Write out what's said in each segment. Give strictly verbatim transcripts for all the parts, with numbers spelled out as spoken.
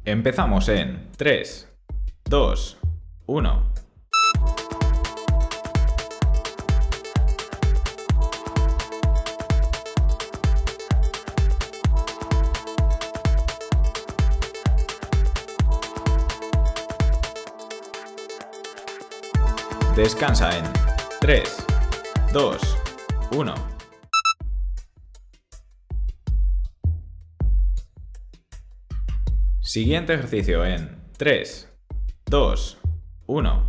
Empezamos en tres, dos, uno. Descansa en tres, dos, uno. Siguiente ejercicio en tres, dos, uno.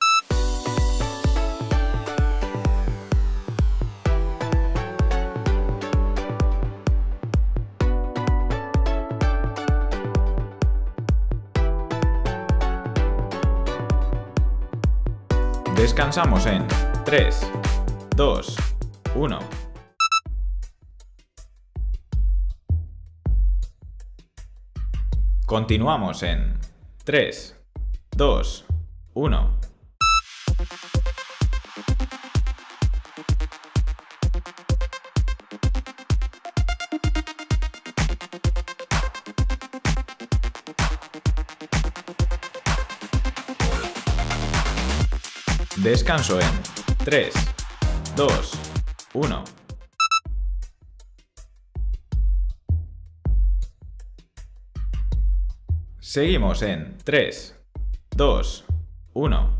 Descansamos en tres, dos, uno. Continuamos en tres, dos, uno. Descanso en tres, dos, uno. Seguimos en tres, dos, uno.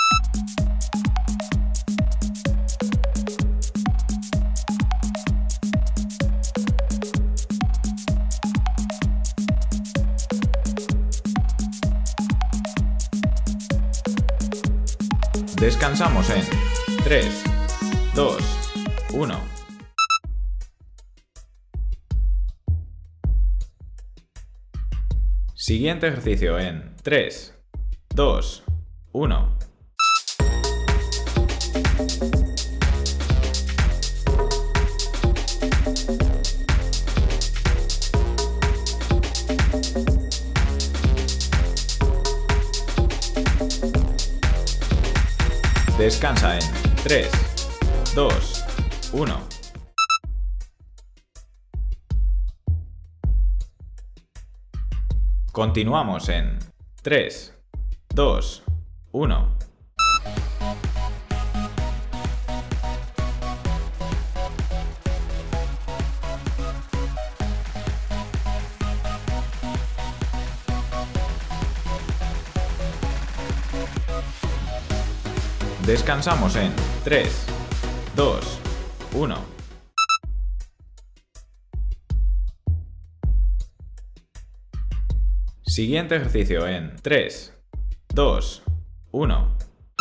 Descansamos en tres, dos, uno. Siguiente ejercicio en tres, dos, uno. Descansa en tres, dos, uno. Continuamos en tres, dos, uno. Descansamos en tres, dos, uno. Siguiente ejercicio en tres, dos, uno.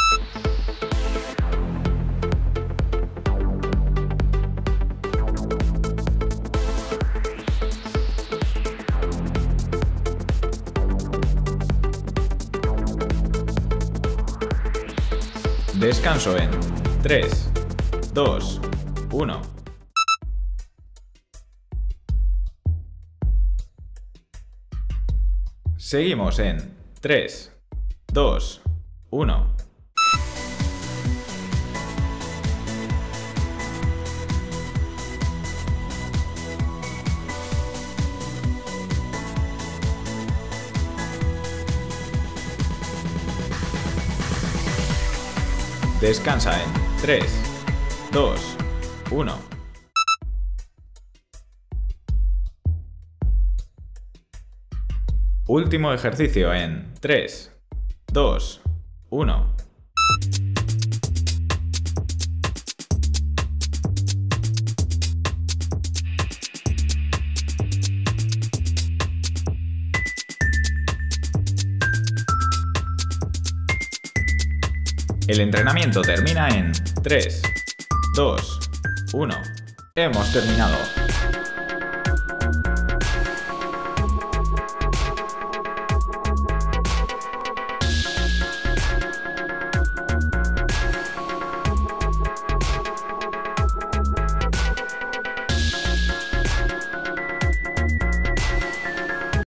Descanso en tres, dos, uno. Seguimos en tres, dos, uno. Descansa en tres, dos, uno. Último ejercicio en tres, dos, uno. El entrenamiento termina en tres, dos, uno. Hemos terminado.